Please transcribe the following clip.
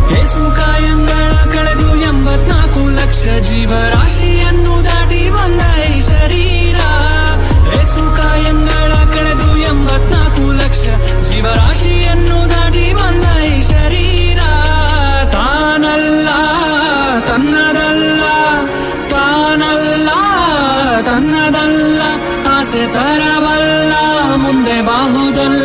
ಏಸುಕಾಯಂಗಳ ಕಳೆದು 84 ಲಕ್ಷ ಜೀವರಾಶಿಯನ್ನು ದಾಟಿ ಬಂದ ಈ ಶರೀರ. ಏಸುಕಾಯಂಗಳ ಕಳೆದು 84 ಲಕ್ಷ ಜೀವರಾಶಿಯನ್ನು ದಾಟಿ ಬಂದ ಈ ಶರೀರ. ತಾನಲ್ಲ ತನ್ನದಲ್ಲ, ತಾನಲ್ಲ ತನ್ನದಲ್ಲ, ಆಸೆ ತರವಲ್ಲ, ಮುಂದೆ ಬಾಹುದಲ್ಲ.